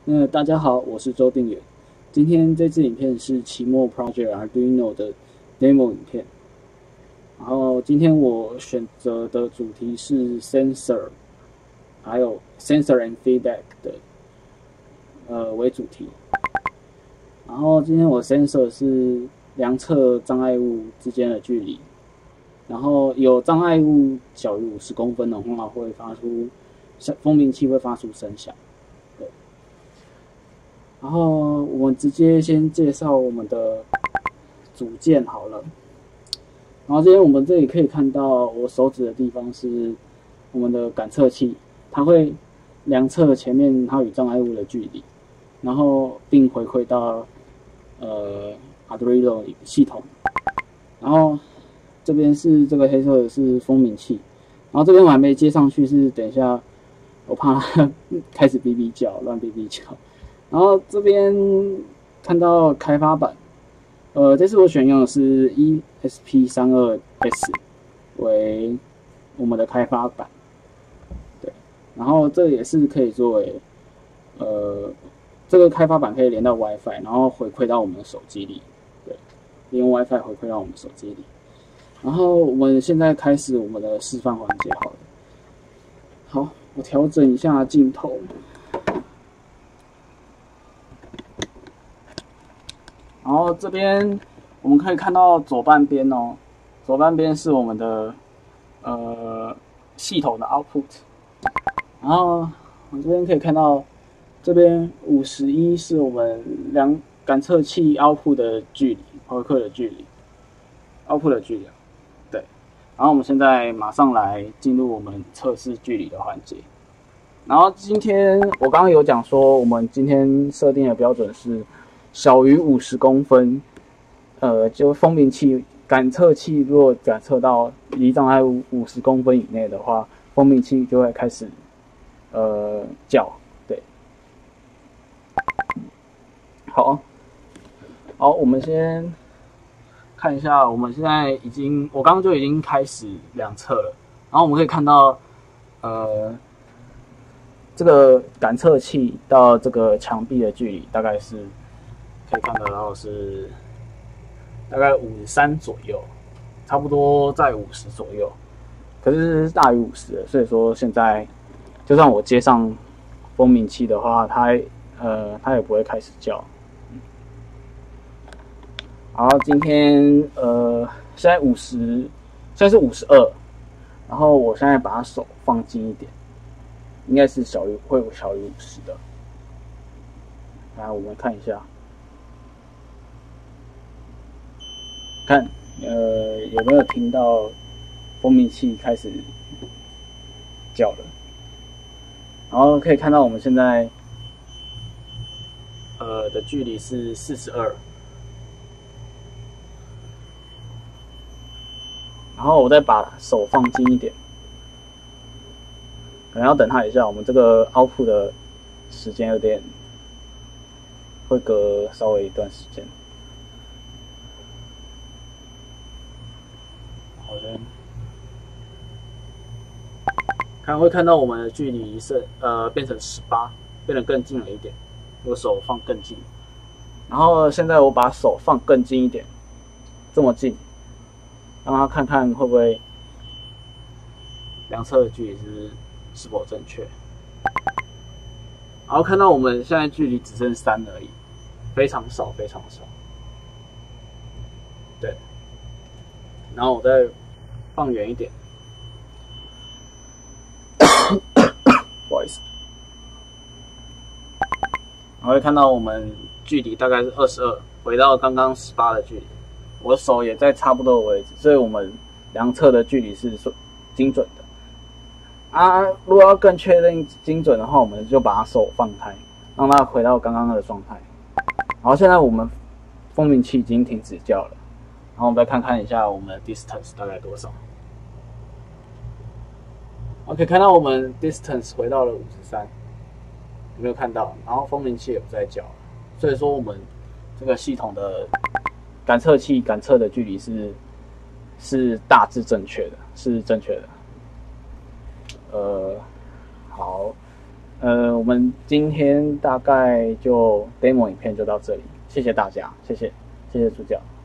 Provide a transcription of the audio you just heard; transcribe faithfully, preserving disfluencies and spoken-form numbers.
那大家好，我是周定远。今天这支影片是期末 Project Arduino 的 demo 影片。然后今天我选择的主题是 Sensor， 还有 Sensor and Feedback 的呃为主题。然后今天我 Sensor 是量测障碍物之间的距离。然后有障碍物小于五十公分的话，会发出蜂鸣器会发出声响。对。然后我们直接先介绍我们的组件好了。然后这边我们这里可以看到，我手指的地方是我们的感测器，它会量测前面它与障碍物的距离，然后并回馈到呃 Arduino 系统。然后这边是这个黑色的是蜂鸣器，然后这边我还没接上去，是等一下我怕它开始哔哔叫，乱哔哔叫。然后这边看到开发版，呃，这次我选用的是 E S P 三十二 S 为我们的开发版，对，然后这也是可以作为，呃，这个开发版可以连到 WiFi， 然后回馈到我们的手机里，对，利用 WiFi 回馈到我们手机里。然后我们现在开始我们的示范环节，好了，好，我调整一下镜头。然后这边我们可以看到左半边哦，左半边是我们的呃系统的 output， 然后我这边可以看到这边五十一是我们量感测器 output 的距离，回馈的距离 ，output 的距离，对。然后我们现在马上来进入我们测试距离的环节。然后今天我刚刚有讲说，我们今天设定的标准是小于五十公分，呃，就蜂鸣器感测器如果感测到离障碍物五十公分以内的话，蜂鸣器就会开始呃叫，对。好，好，我们先看一下，我们现在已经，我刚刚就已经开始量测了，然后我们可以看到，呃，这个感测器到这个墙壁的距离大概是。可以看得到是大概五十三左右，差不多在五十左右，可是是大于五十的，所以说现在就算我接上蜂鸣器的话，它呃它也不会开始叫。然后今天呃现在五十，现在是五十二，然后我现在把手放近一点，应该是小于会小于五十的。来，我们看一下。看，呃，有没有听到蜂鸣器开始叫了？然后可以看到我们现在，呃的距离是四十二。然后我再把手放近一点，可能要等它一下，我们这个 output 的时间有点会隔稍微一段时间。好的，看会看到我们的距离是呃变成十八，变得更近了一点。我手放更近，然后现在我把手放更近一点，这么近，让他看看会不会量测的距离是是否正确。然后看到我们现在距离只剩三而已，非常少，非常少。对。然后我再放远一点，不好意思。然后会看到我们距离大概是二十二，回到刚刚十八的距离。我手也在差不多的位置，所以我们量测的距离是精准的。啊，如果要更确认精准的话，我们就把手放开，让它回到刚刚的状态。然后现在我们蜂鸣器已经停止叫了。然后我们再看看一下我们的 distance 大概多少。OK， 看到我们 distance 回到了五十三，有没有看到？然后蜂鸣器也不再叫了，所以说我们这个系统的感测器感测的距离是是大致正确的，是正确的。呃，好， 呃，我们今天大概就 demo 影片就到这里，谢谢大家，谢谢，谢谢主角。